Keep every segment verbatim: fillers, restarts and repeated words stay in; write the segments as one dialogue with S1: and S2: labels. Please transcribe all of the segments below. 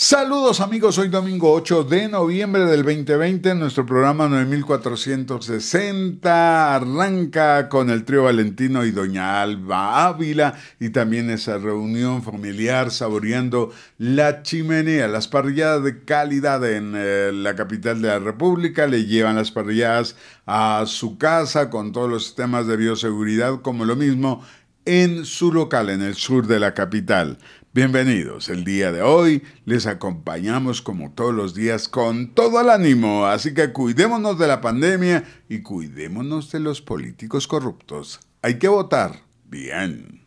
S1: Saludos amigos, hoy domingo ocho de noviembre del veinte veinte, nuestro programa nueve mil cuatrocientos sesenta arranca con el trío Valentino y doña Alba Ávila y también esa reunión familiar saboreando la chimenea. Las parrilladas de calidad en eh, la capital de la República le llevan las parrilladas a su casa con todos los sistemas de bioseguridad, como lo mismo en su local en el sur de la capital. Bienvenidos, el día de hoy les acompañamos como todos los días con todo el ánimo, así que cuidémonos de la pandemia y cuidémonos de los políticos corruptos. Hay que votar bien.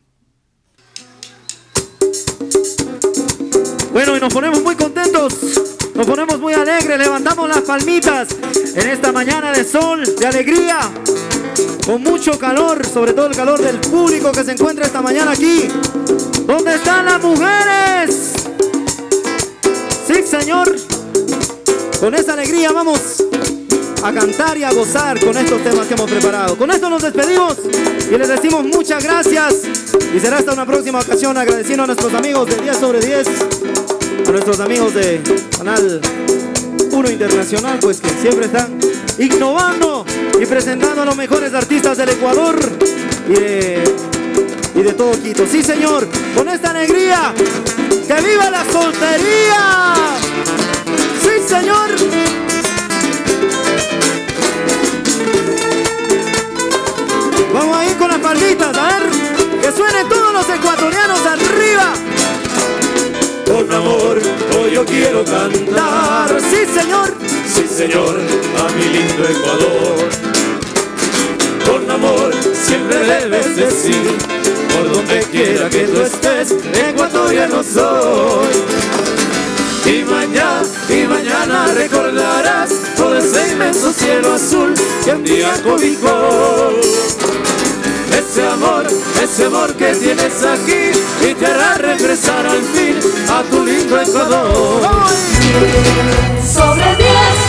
S2: Bueno, y nos ponemos muy contentos, nos ponemos muy alegres, levantamos las palmitas en esta mañana de sol, de alegría, con mucho calor, sobre todo el calor del público que se encuentra esta mañana aquí. ¿Dónde están las mujeres? Sí, señor. Con esa alegría vamos a cantar y a gozar con estos temas que hemos preparado. Con esto nos despedimos y les decimos muchas gracias. Y será hasta una próxima ocasión, agradeciendo a nuestros amigos de diez sobre diez, a nuestros amigos de Canal uno Internacional, pues que siempre están innovando y presentando a los mejores artistas del Ecuador y de... y de todo Quito. Sí, señor, con esta alegría, ¡que viva la soltería! Sí, señor. Vamos a ir con las palmitas, a ver, que suenen todos los ecuatorianos arriba. Con amor, hoy yo quiero cantar. Sí, señor.
S3: Sí, señor, a mi lindo Ecuador. Con amor, siempre debes decir, por donde quiera que tú estés, ecuatoriano soy. Y mañana, y mañana recordarás todo ese inmenso cielo azul que un día cobijó. Ese amor, ese amor que tienes aquí y te hará regresar al fin a tu lindo Ecuador.
S4: Sobre diez.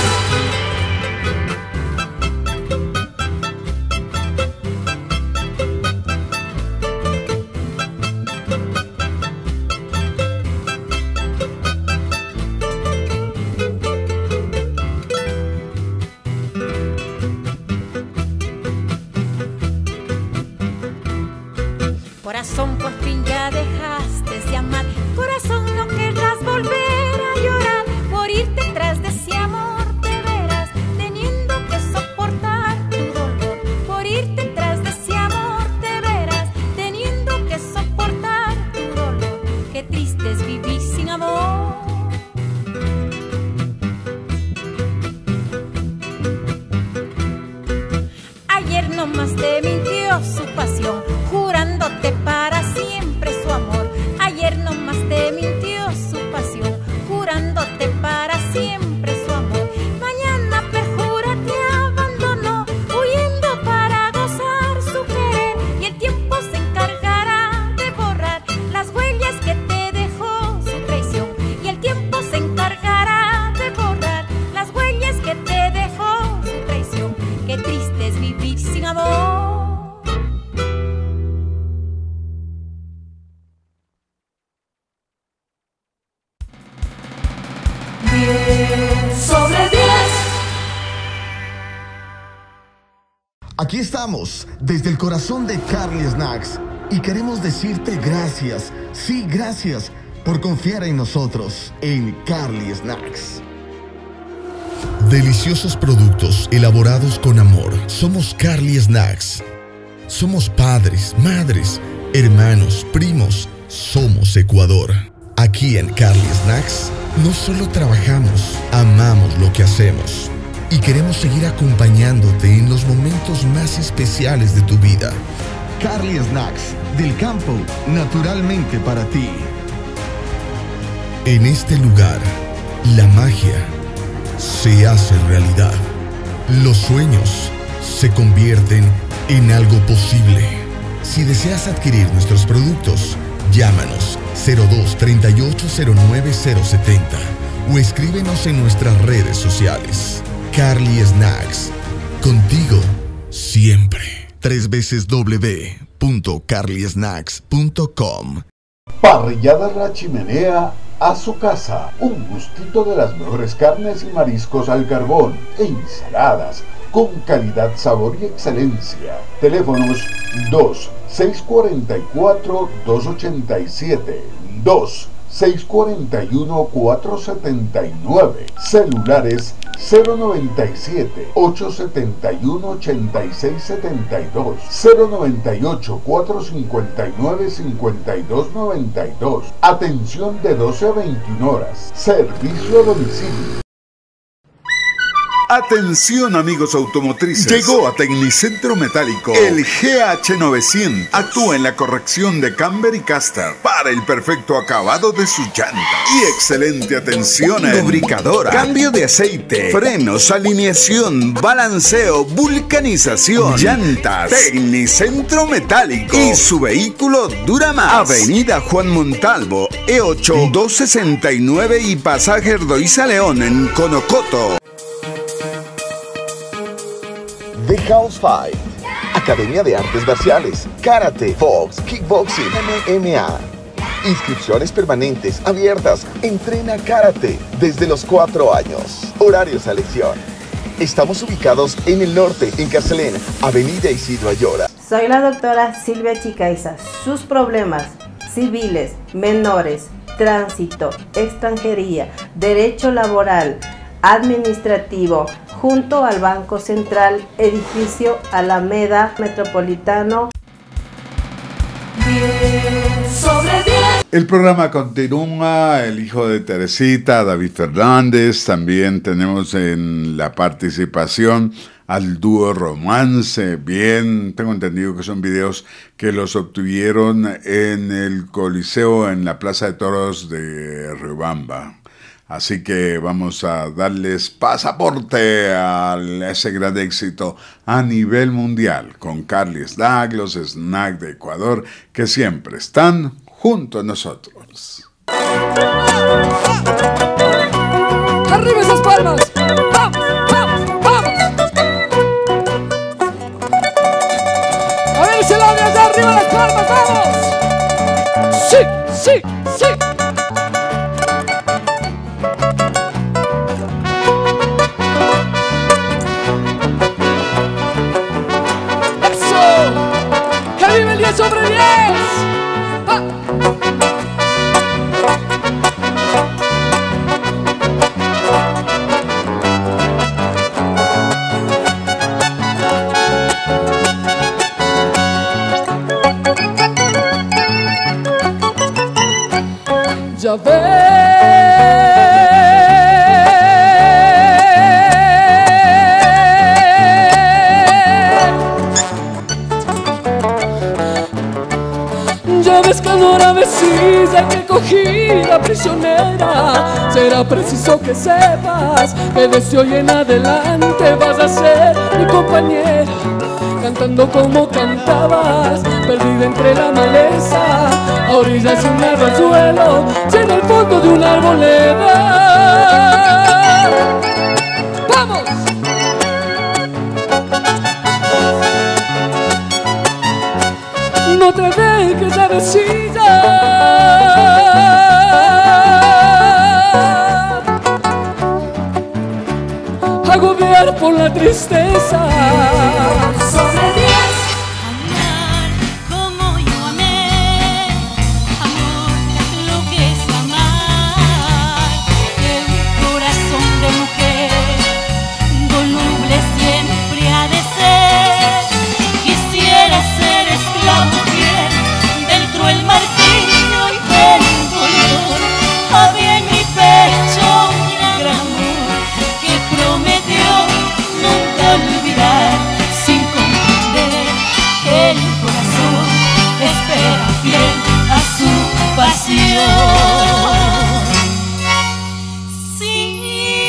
S5: Corazón, por fin ya dejaste de amar. Corazón, no querrás volver a llorar por irte tras de ese amor de veras, teniendo que soportar tu dolor. Por irte tras de ese amor de veras, teniendo que soportar tu dolor. Qué triste es vivir sin amor. Ayer nomás te mintió su pasión, jurándote para siempre su amor. Ayer nomás te mintió su pasión, jurándote para siempre su amor. Mañana perjura te abandonó, huyendo para gozar su querer. Y el tiempo se encargará de borrar las huellas que te dejó su traición. Y el tiempo se encargará de borrar las huellas que te dejó su traición. Qué triste es vivir sin amor.
S4: Sobre diez.
S6: Aquí estamos, desde el corazón de Carly Snacks, y queremos decirte gracias, sí, gracias, por confiar en nosotros, en Carly Snacks.
S7: Deliciosos productos elaborados con amor. Somos Carly Snacks. Somos padres, madres, hermanos, primos. Somos Ecuador. Aquí en Carly Snacks no solo trabajamos, amamos lo que hacemos y queremos seguir acompañándote en los momentos más especiales de tu vida.
S6: Carly Snacks, del campo, naturalmente para ti.
S7: En este lugar, la magia se hace realidad. Los sueños se convierten en algo posible. Si deseas adquirir nuestros productos, llámanos cero dos, treinta y ocho, cero nueve, cero setenta o escríbenos en nuestras redes sociales. Carly Snacks, contigo siempre. Tres veces w punto carly snacks punto com.
S1: Parrilladas La Chimenea
S4: a su casa. Un gustito de las mejores carnes y mariscos al carbón e ensaladas con calidad, sabor y excelencia. Teléfonos dos seis cuatro cuatro, dos ocho siete, dos seis cuatro uno, cuatro siete nueve. Celulares cero noventa y siete, ochocientos setenta y uno, ochenta y seis setenta y dos, cero noventa y ocho, cuatrocientos cincuenta y nueve, cincuenta y dos noventa y dos. Atención de doce a veintiuna horas. Servicio a domicilio.
S1: Atención amigos automotrices, llegó a Tecnicentro Metálico el G H novecientos. Actúa en la corrección de camber y caster para el perfecto acabado de sus llantas y excelente atención en lubricadora, cambio de aceite, frenos, alineación, balanceo, vulcanización, llantas. Tecnicentro Metálico y su vehículo dura más. Avenida Juan Montalvo, E ocho, doscientos sesenta y nueve y Pasaje Erdoiza León en Conocoto.
S6: The House Fight, Academia de Artes Marciales, Karate, Box, Kickboxing, M M A. Inscripciones permanentes, abiertas. Entrena Karate desde los cuatro años. Horarios a elección. Estamos ubicados en el norte, en Carcelén, Avenida Isidro Ayora.
S8: Soy la doctora Silvia Chicaiza. Sus problemas civiles, menores, tránsito, extranjería, derecho laboral, administrativo, junto al Banco Central, edificio Alameda Metropolitano.
S3: diez sobre diez.
S1: El programa continúa, el hijo de Teresita, David Fernández. También tenemos en la participación al dúo Romance. Bien, tengo entendido que son videos que los obtuvieron en el Coliseo en la Plaza de Toros de Riobamba. Así que vamos a darles pasaporte a ese gran éxito a nivel mundial con Carly Snack, los Snack de Ecuador, que siempre están junto a nosotros.
S3: ¡Arriba esas palmas! ¡Vamos, vamos, vamos! A ver si la de allá arriba las palmas, ¡vamos! ¡Sí, sí, sí! Sobre diez. ¡Ah! Ya ves. Es que ahora decida que cogí la prisionera. Será preciso que sepas que desde hoy en adelante vas a ser mi compañera, cantando como cantabas, perdida entre la maleza, a orillas de un arroyuelo, si en el fondo de una arboleda. ¡Vamos! No te dejes a decida, agobiar por la tristeza.
S5: Sobre diez, amar como yo amé, amor lo que es amar, que un corazón de mujer voluble siempre ha de ser. Quisiera ser esclavo del cruel martirio y del dolor. Había en mi pecho un gran amor que prometió nunca olvidar, sin comprender que el corazón espera fiel a su pasión. Sin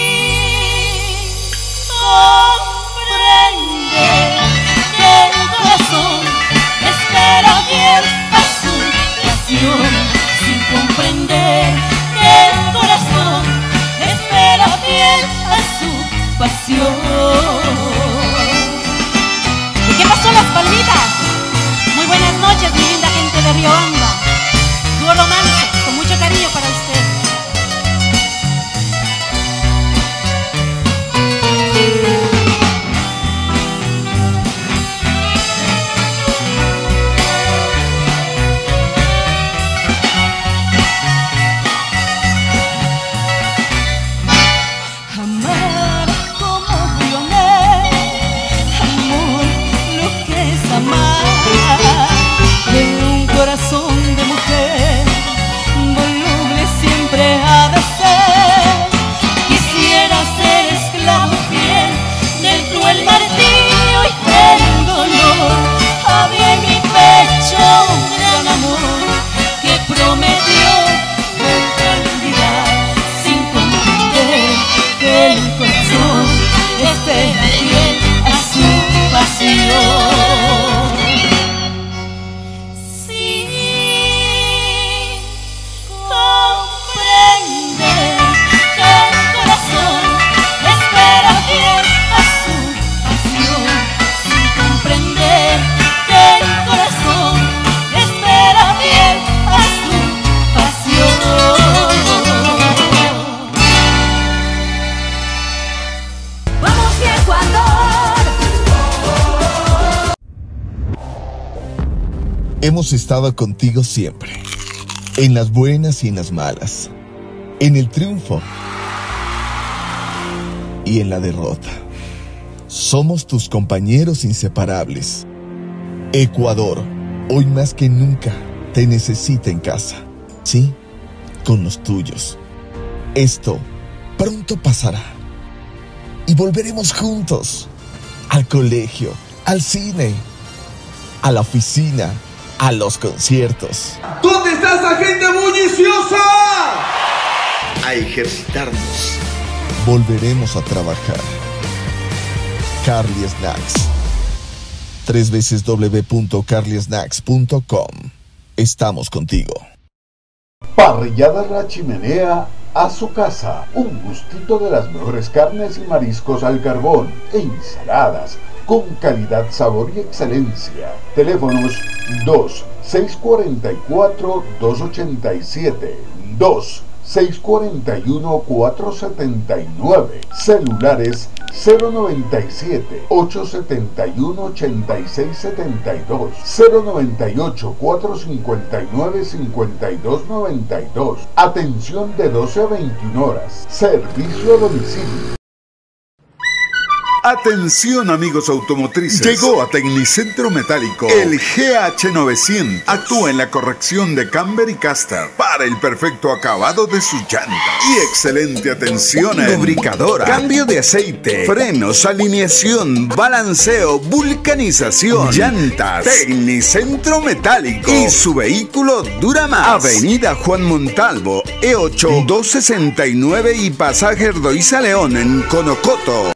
S5: comprender que el corazón espera fiel a su pasión, sin comprender que el corazón espera fiel a su pasión. ¿Y qué pasó, las palmitas? Muy buenas noches, mi linda gente de Riobamba. Dúo Romance, con mucho cariño para usted.
S6: Hemos estado contigo siempre, en las buenas y en las malas, en el triunfo y en la derrota. Somos tus compañeros inseparables. Ecuador, hoy más que nunca, te necesita en casa. Sí, con los tuyos. Esto pronto pasará. Y volveremos juntos. Al colegio, al cine, a la oficina, a los conciertos.
S9: ¿Dónde está esa gente bulliciosa?
S6: A ejercitarnos. Volveremos a trabajar. Carly Snacks. Tres veces w punto carly snacks punto com. Estamos contigo.
S4: Parrillada La Chimenea a su casa. Un gustito de las mejores carnes y mariscos al carbón e ensaladas con calidad, sabor y excelencia. Teléfonos dos seis cuatro cuatro, dos ocho siete, dos seis cuatro uno, cuatro siete nueve. Celulares cero noventa y siete, ochocientos setenta y uno, ochenta y seis setenta y dos, cero noventa y ocho, cuatrocientos cincuenta y nueve, cincuenta y dos noventa y dos. Atención de doce a veintiuna horas. Servicio a domicilio.
S1: Atención amigos automotrices, llegó a Tecnicentro Metálico el G H novecientos. Actúa en la corrección de camber y caster para el perfecto acabado de sus llantas y excelente atención en lubricadora, cambio de aceite, frenos, alineación, balanceo, vulcanización, llantas. Tecnicentro Metálico y su vehículo dura más. Avenida Juan Montalvo, E ocho, doscientos sesenta y nueve y Pasaje Erdoiza León en Conocoto.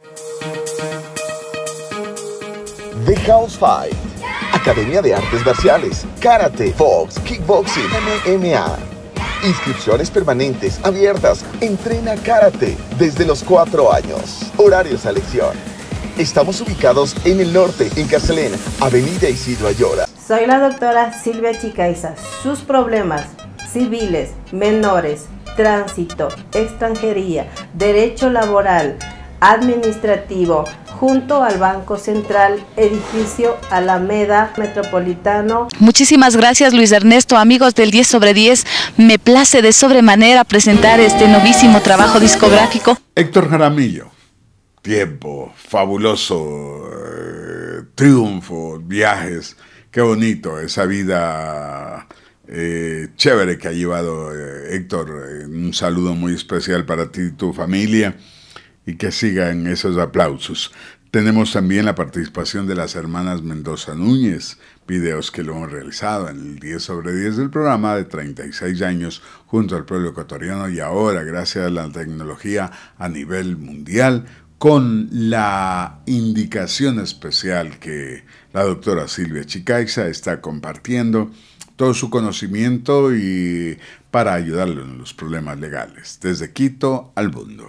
S6: The House Fight, Academia de Artes Marciales, Karate, Box, Kickboxing, M M A. Inscripciones permanentes, abiertas. Entrena Karate desde los cuatro años. Horario selección. Estamos ubicados en el norte, en Carcelén, Avenida Isidro Ayora.
S8: Soy la doctora Silvia Chicaiza. Sus problemas civiles, menores, tránsito, extranjería, derecho laboral, administrativo, junto al Banco Central, edificio Alameda Metropolitano.
S10: Muchísimas gracias, Luis Ernesto. Amigos del diez sobre diez, me place de sobremanera presentar este novísimo trabajo discográfico.
S1: Héctor Jaramillo, tiempo, fabuloso, eh, triunfo, viajes, qué bonito esa vida eh, chévere que ha llevado eh, Héctor. Eh, un saludo muy especial para ti y tu familia. Y que sigan esos aplausos. Tenemos también la participación de las hermanas Mendoza Núñez, videos que lo hemos realizado en el diez sobre diez del programa de treinta y seis años junto al pueblo ecuatoriano y ahora gracias a la tecnología a nivel mundial con la indicación especial que la doctora Silvia Chicaiza está compartiendo todo su conocimiento y para ayudarlo en los problemas legales desde Quito al mundo.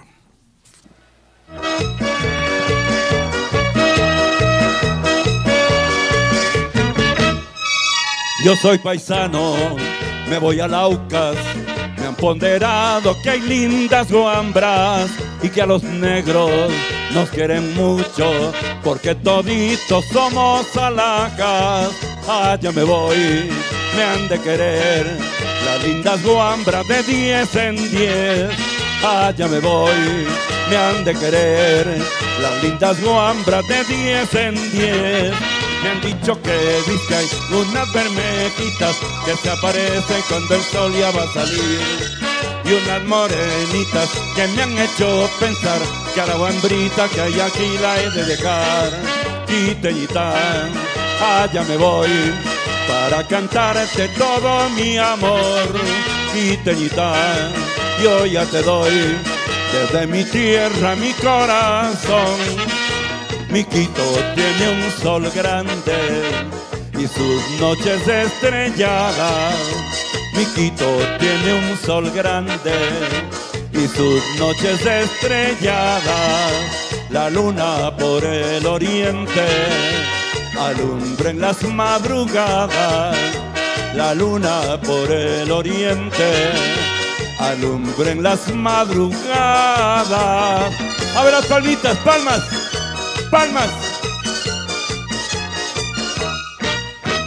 S3: Yo soy paisano, me voy a Laucas, me han ponderado que hay lindas guambras y que a los negros nos quieren mucho porque toditos somos alhajas. Allá me voy, me han de querer las lindas guambras de diez en diez. Allá me voy, me han de querer las lindas guambras de diez en diez. Me han dicho que dice que hay unas bermejitas que se aparecen cuando el sol ya va a salir y unas morenitas que me han hecho pensar que a la guambrita que hay aquí la he de dejar. Quiteñita, allá me voy para cantarte todo mi amor. Quiteñita, yo ya te doy desde mi tierra mi corazón. Mi Quito tiene un sol grande y sus noches estrelladas. Mi Quito tiene un sol grande y sus noches estrelladas. La luna por el oriente alumbra en las madrugadas. La luna por el oriente alumbra en las madrugadas. A ver las palmitas, palmas, palmas.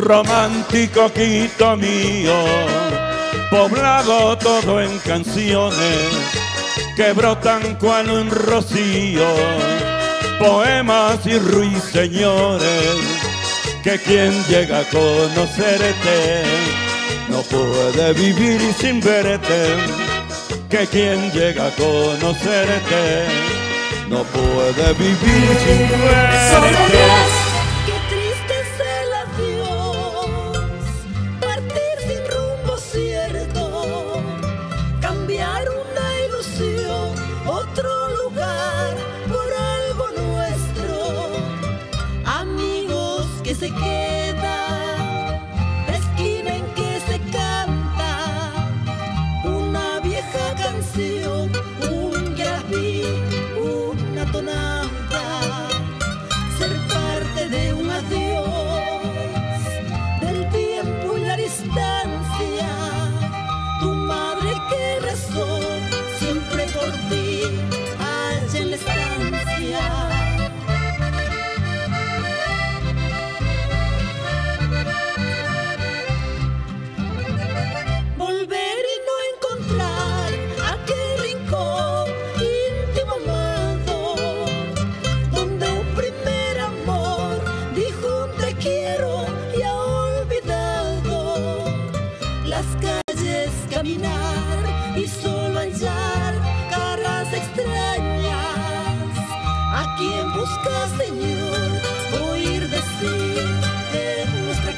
S3: romántico Quito mío, poblado todo en canciones que brotan cual un rocío, poemas y ruiseñores, que quien llega a conocerte no puede vivir sin verte, que quien llega a conocerte no puede vivir sin verte.
S11: Qué triste es el adiós, partir sin rumbo cierto, cambiar una ilusión, otro lugar por algo nuestro, amigos que se quedan, la esquina en que se canta una vieja canción, un graví, una tonada, ser parte de un adiós, del tiempo y la distancia, tu madre que rezó siempre por ti allá en la estancia. Volver y no encontrar aquel rincón íntimo amado, donde un primer amor dijo un te quiero y ha olvidado las calles, caminar y solo hallar caras extrañas. ¿A quién busca, Señor, oír decir en nuestra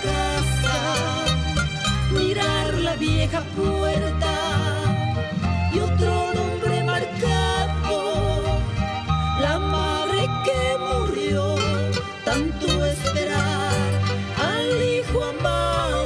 S11: casa? Mirar la vieja puerta y otro nombre marcado, la madre que murió, tanto esperar al hijo amado.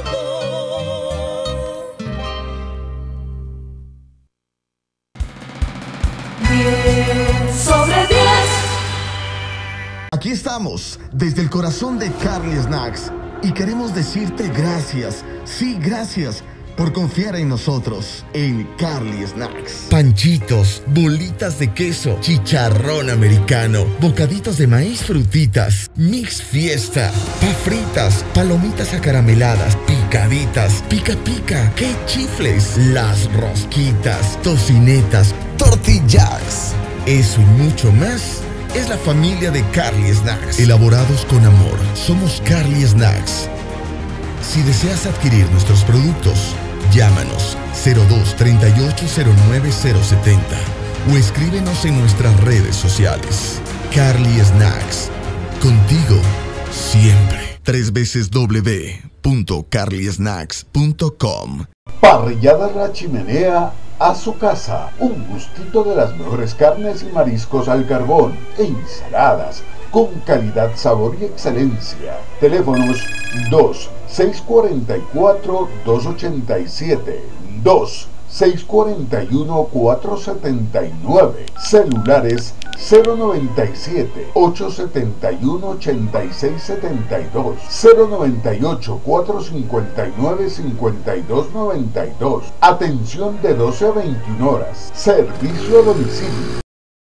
S6: diez sobre diez. Aquí estamos, desde el corazón de Carly Snacks, y queremos decirte gracias, sí, gracias, por confiar en nosotros, en Carly Snacks.
S7: Panchitos, bolitas de queso, chicharrón americano, bocaditos de maíz, frutitas, mix fiesta, pa fritas, palomitas acarameladas, picaditas, pica pica, que chifles, las rosquitas, tocinetas, tortillas. Eso y mucho más es la familia de Carly Snacks. Elaborados con amor, somos Carly Snacks. Si deseas adquirir nuestros productos, llámanos cero dos, treinta y ocho, cero nueve, cero setenta o escríbenos en nuestras redes sociales. Carly Snacks, contigo siempre. Tres veces w punto carly snacks punto com.
S4: Parrillada La Chimenea a su casa. Un gustito de las mejores carnes y mariscos al carbón e ensaladas con calidad, sabor y excelencia. Teléfonos dos seis cuatro cuatro, dos ocho siete, dos seis cuatro uno, cuatro siete nueve. Celulares cero noventa y siete, ochocientos setenta y uno, ochenta y seis setenta y dos, cero noventa y ocho, cuatrocientos cincuenta y nueve, cincuenta y dos noventa y dos. Atención de doce a veintiuna horas. Servicio a domicilio.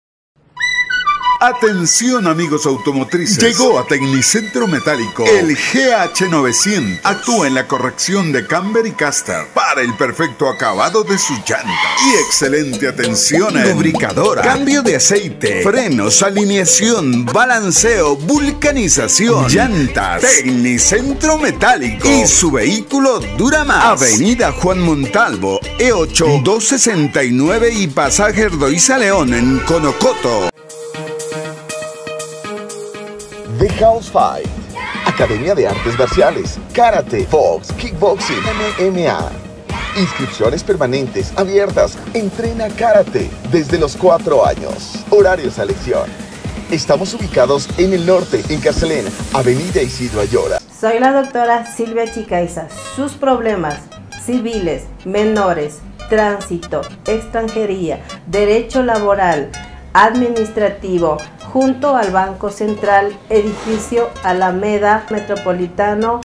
S1: Atención amigos automotrices, llegó a Tecnicentro Metálico el G H novecientos. Actúa en la corrección de camber y caster para el perfecto acabado de sus llantas y excelente atención en lubricadora, cambio de aceite, frenos, alineación, balanceo, vulcanización, llantas. Tecnicentro Metálico y su vehículo dura más. Avenida Juan Montalvo, E ocho, doscientos sesenta y nueve y Pasaje Erdoiza León en Conocoto.
S6: The House Fight, Academia de Artes Marciales, Karate, Box, Kickboxing, M M A. Inscripciones permanentes, abiertas. Entrena Karate desde los cuatro años. Horario selección. Estamos ubicados en el norte, en Carcelén, Avenida Isidro Ayora.
S8: Soy la doctora Silvia Chicaiza. Sus problemas civiles, menores, tránsito, extranjería, derecho laboral, administrativo, junto al Banco Central, edificio Alameda Metropolitano.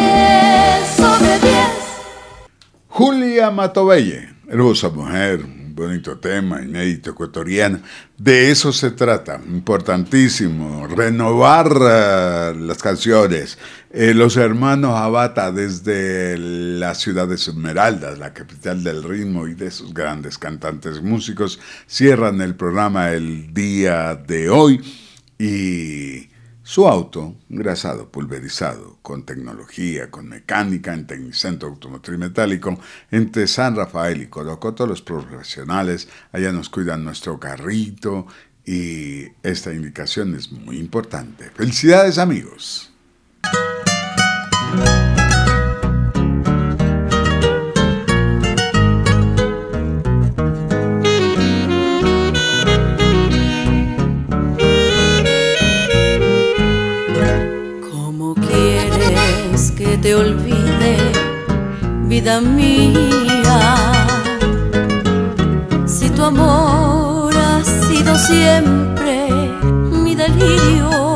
S1: diez sobre diez. Julia Matobelle, hermosa mujer, bonito tema, inédito ecuatoriano. De eso se trata, importantísimo, renovar uh, las canciones. Eh, los hermanos Abata desde la ciudad de Esmeraldas, la capital del ritmo, y de esos grandes cantantes músicos, cierran el programa el día de hoy y su auto, engrasado, pulverizado, con tecnología, con mecánica, en Tecnicentro Automotriz Metálico, entre San Rafael y Corocoto, los profesionales allá nos cuidan nuestro carrito y esta indicación es muy importante. Felicidades, amigos.
S11: ¿Cómo quieres que te olvide, vida mía? Si tu amor ha sido siempre mi delirio.